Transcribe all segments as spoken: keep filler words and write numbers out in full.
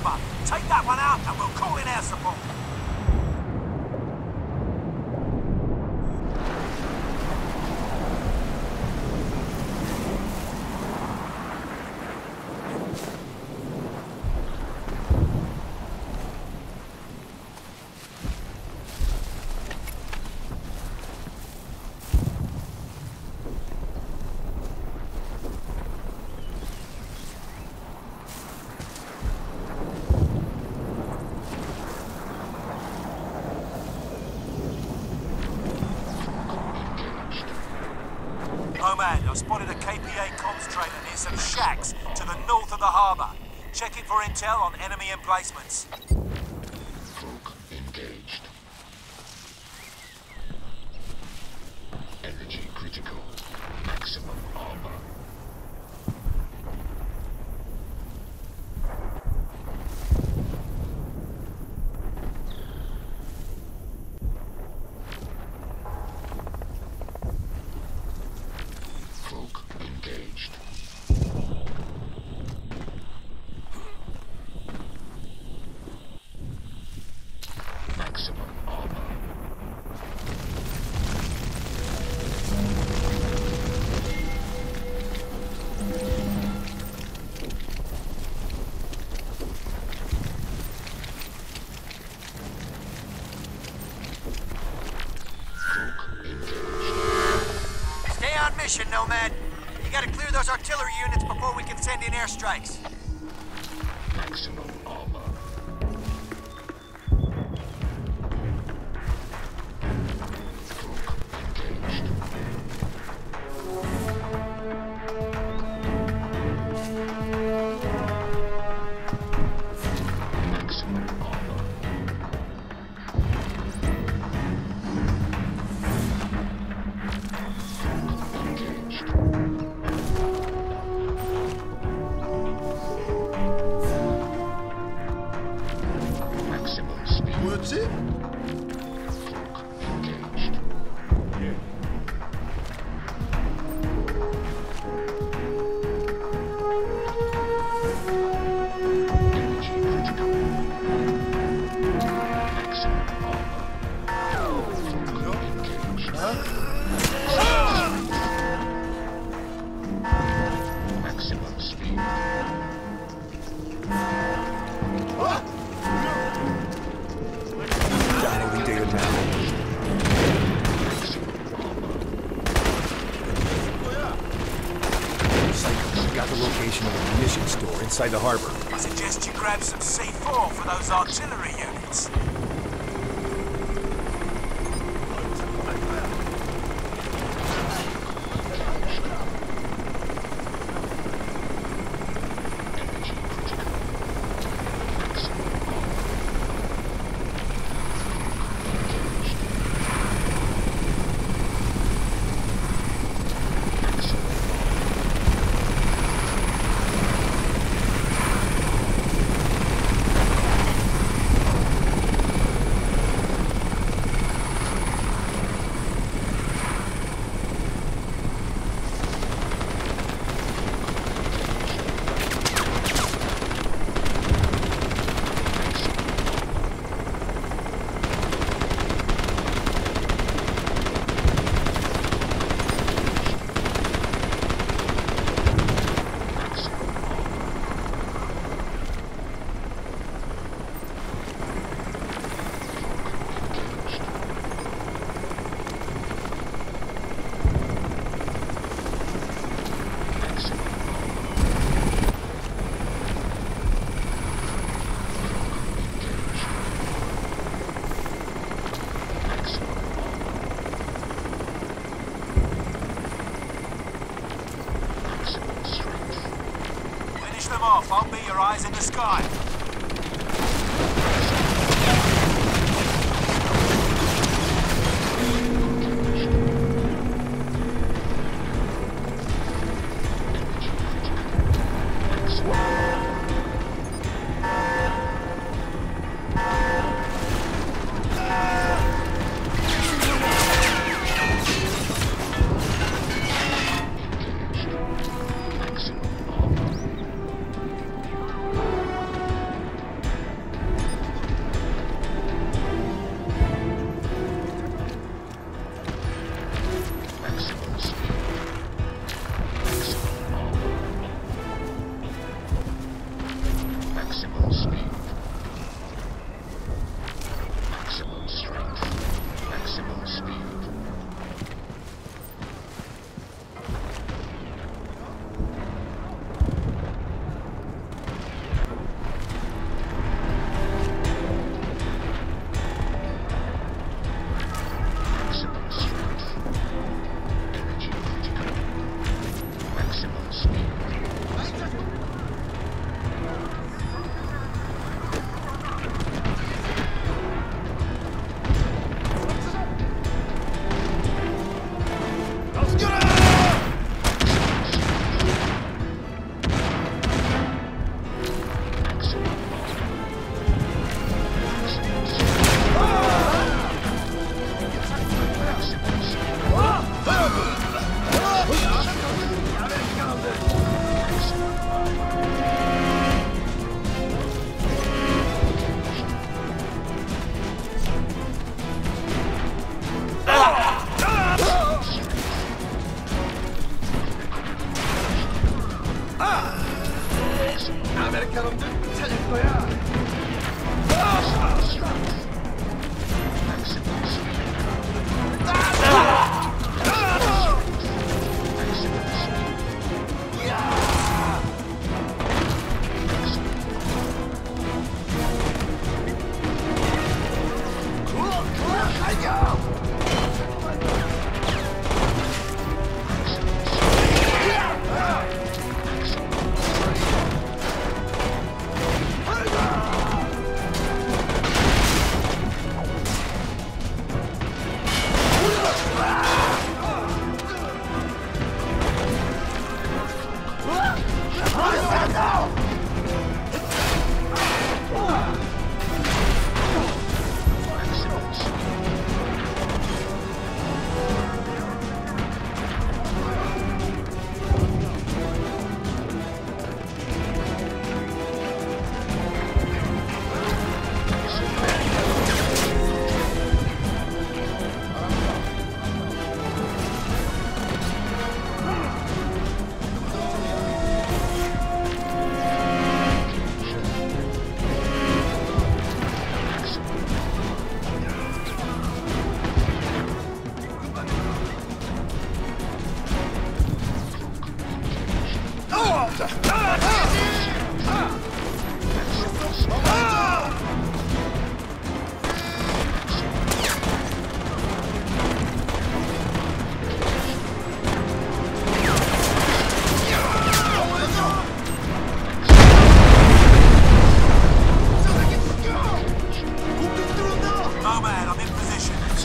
harbour. Take that one out and we'll call in air support. Nomad, I've spotted a K P A comms trailer near some shacks to the north of the harbour. Checking for intel on enemy emplacements. Folk engaged. Energy critical. Maximum armor. Folk engaged. Maximum armor. Folk engaged. Stay on mission, Nomad. You gotta clear those artillery units before we can send in airstrikes. Maximum armor. Folk engaged. Maximum armor. Folk engaged. Maximum speed. What's it? Folk engaged. Energy critical. Maximum armor. Folk engaged. Maximum speed. Downloading data now. Maximum armor. Psycho, got the location of a munitions store inside the harbor. I suggest you grab some C four for those artillery units. Energy critical. Maximum armor. Engaged. Maximum off. I'll be your eyes in the sky.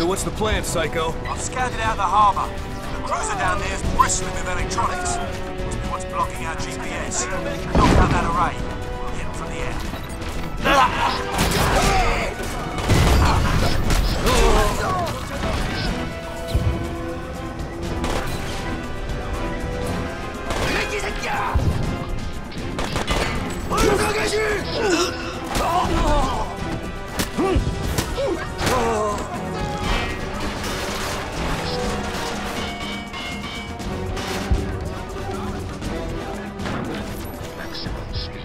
what's the plan, Psycho? I've scouted out the harbour. The cruiser down there is bristling with electronics. Must be what's blocking our G P S. Knock out that array. We'll hit them from the air. Maximum speed.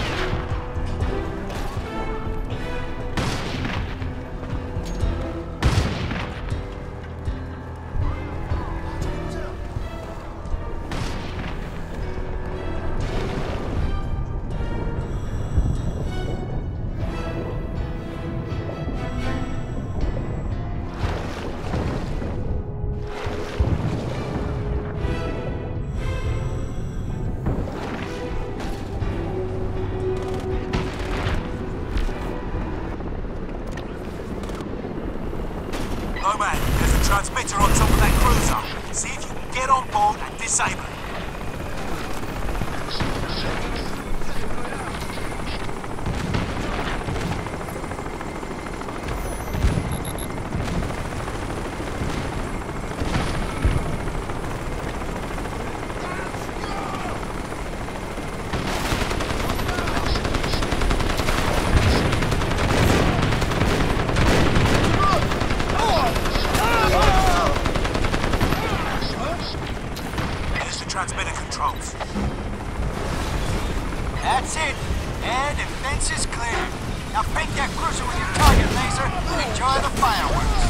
Nomad, there's a transmitter on top of that cruiser. See if you can get on board and disable it. Transmitter controls. That's it. And defense is clear. Now paint that cruiser with your target laser and enjoy the fireworks.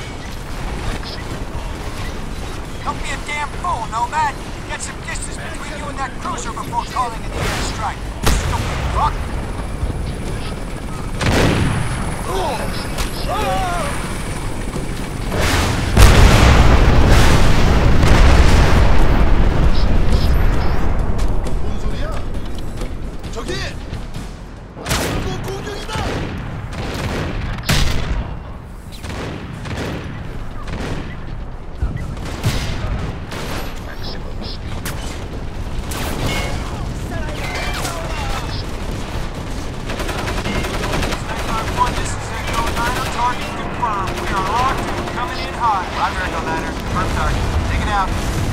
Don't be a damn fool, Nomad. Get some distance between you and that cruiser before calling in the airstrike. Stupid fuck. Target confirmed. We are locked and coming in hot. Roger, no matter. Confirmed target. Take it out.